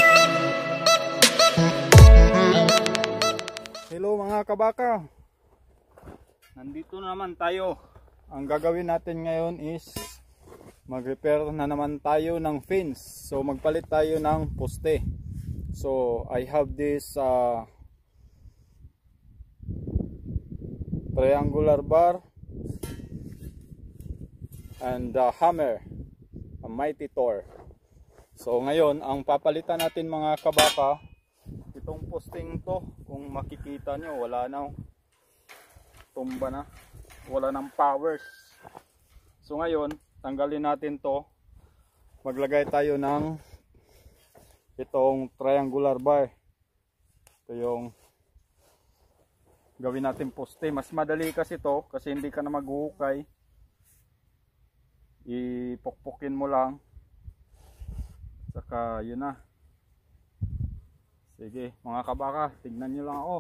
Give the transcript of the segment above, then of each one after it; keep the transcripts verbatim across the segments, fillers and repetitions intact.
Hello mga kabaka, nandito naman tayo. Ang gagawin natin ngayon is mag-repair na naman tayo ng fence. So magpalit tayo ng poste. So I have this uh, triangular bar and a hammer, a mighty Thor. So ngayon ang papalitan natin mga kabaka, itong posting to, kung makikita nyo, wala na, tumba na, wala ng powers. So ngayon tanggalin natin to, maglagay tayo ng itong triangular bar. Ito yung gawin natin poste. Mas madali kasi to, kasi hindi ka na maghuhukay, ipukpukin mo lang, saka yun na. Sige mga kabaka, tignan nyo lang ako.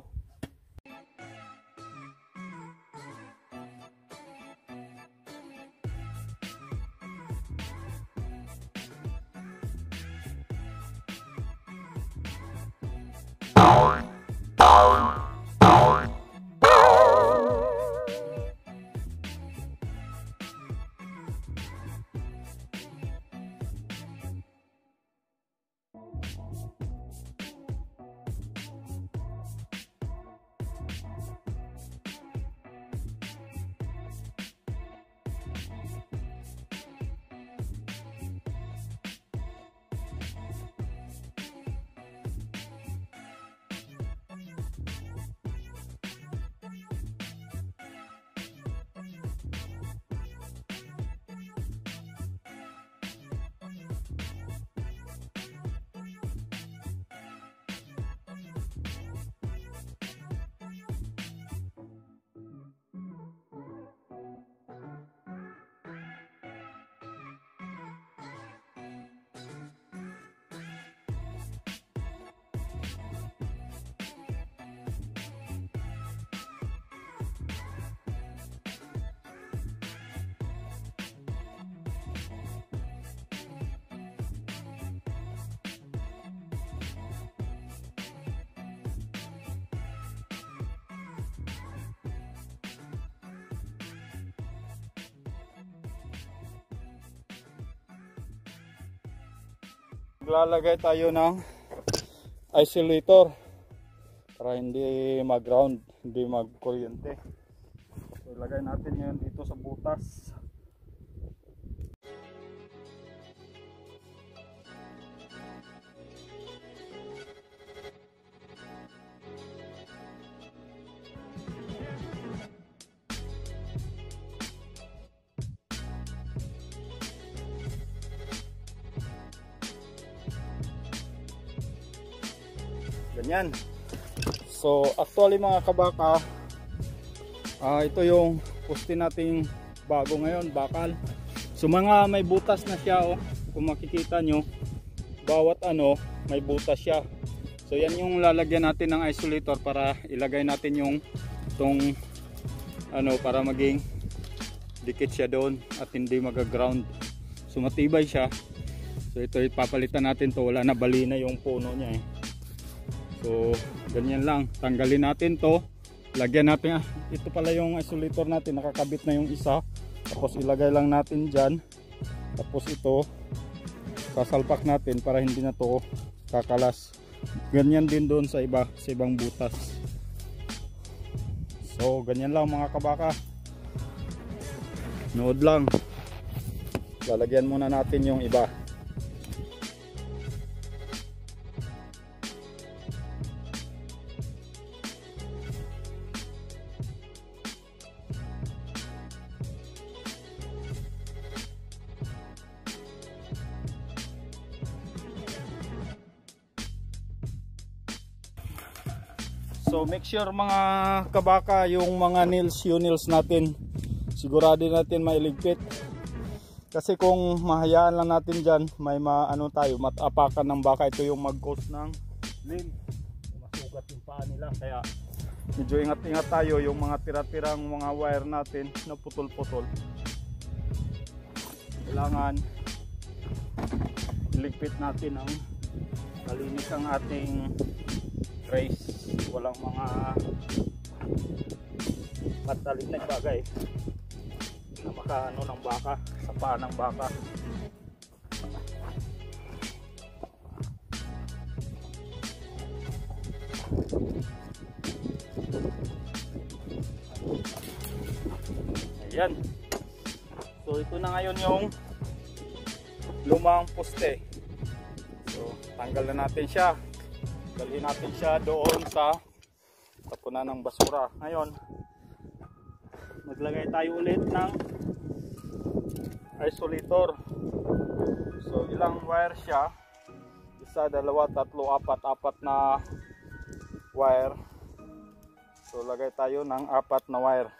Maglalagay tayo ng isolator para hindi mag-ground, hindi mag-kuryente. So ilagay natin ngayon dito sa butas. Ganyan. So actually mga kabaka, uh, ito yung poste nating bago ngayon, bakal. So mga may butas na siya, oh. Kung makikita nyo, bawat ano may butas siya. So yan yung lalagyan natin ng isolator para ilagay natin yung tong ano, para maging dikit siya doon at hindi mag-ground. So matibay siya. So ito ipapalitan natin to, wala na, bali na yung puno niya eh. So ganyan lang, tanggalin natin to, lagyan natin, ah, ito pala yung isolator natin, nakakabit na yung isa, tapos ilagay lang natin dyan, tapos ito sasalpak natin para hindi na to kakalas. Ganyan din doon sa iba, sa ibang butas. So ganyan lang mga kabaka, nood lang, lalagyan muna natin yung iba. So make sure mga kabaka, yung mga nails, nails natin, sigurado natin mailigpit. Kasi kung mahayaan lang natin dyan, may maano tayo, matapakan ng baka. Ito yung mag-cause ng limb, masugat yung paa nila. Kaya medyo ingat-ingat tayo, yung mga tira-tirang mga wire natin na putol-putol, kailangan iligpit natin ang malinis ang ating trace, walang mga patalim na bagay na makaano ng baka, sa paa ng baka. Ayan. So ito na ngayon yung lumang poste. So tanggal na natin siya. Dalhin natin siya doon sa tapunan ng basura. Ngayon, maglagay tayo ulit ng isolator. So ilang wire siya? Isa, dalawa, tatlo, apat, apat na wire. So lagay tayo ng apat na wire.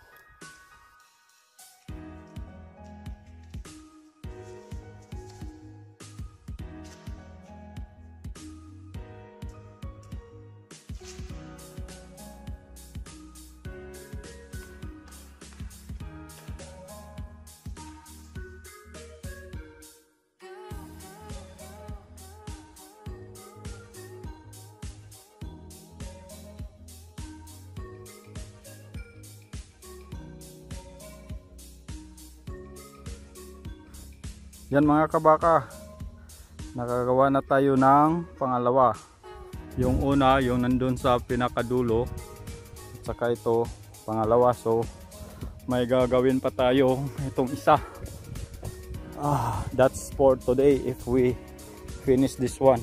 Yan mga kabaka, nakagawa na tayo ng pangalawa. Yung una, yung nandun sa pinakadulo, at saka ito, pangalawa. So may gagawin pa tayo itong isa. Ah, that's for today if we finish this one.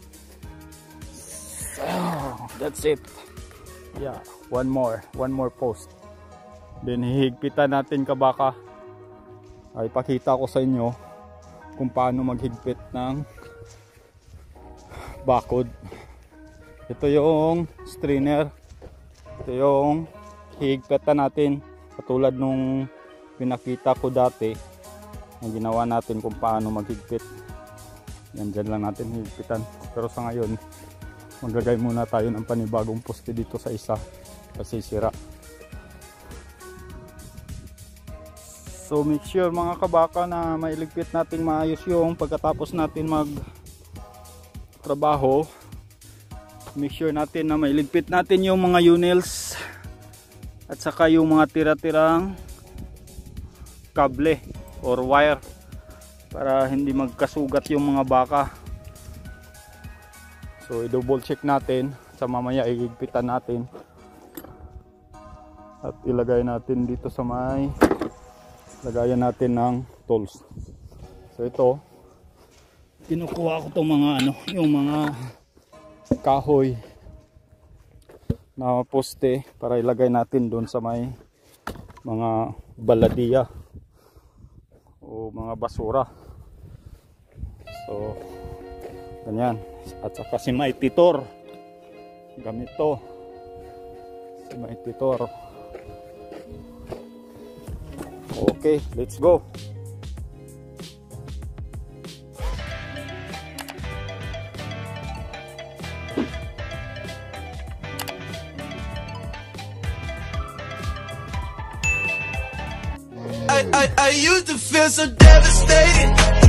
So, that's it. Yeah, one more, one more post. Then hihigpitan natin kabaka. Ay pakita ko sa inyo kung paano maghigpit ng bakod. Ito yung strainer. Ito yung hihigpitan natin, katulad nung pinakita ko dati na ginawa natin kung paano maghigpit. Yan, dyan lang natin higpitan. Pero sa ngayon, maggagay muna tayo ng panibagong poste dito sa isa kasi sira. So make sure mga kabaka na mailigpit natin maayos yung pagkatapos natin mag trabaho. Make sure natin na mailigpit natin yung mga U-nails at saka yung mga tira-tirang kable or wire para hindi magkasugat yung mga baka. So i-double check natin sa mamaya, iligpitan natin at ilagay natin dito sa may lagayan natin ng tools. So ito, kinukuha ko itong mga ano, yung mga kahoy na poste para ilagay natin doon sa may mga baladiya o mga basura. So ganyan. At saka si may titor, gamit to, si may titor. Okay, let's go. I, I, I used to feel so devastated.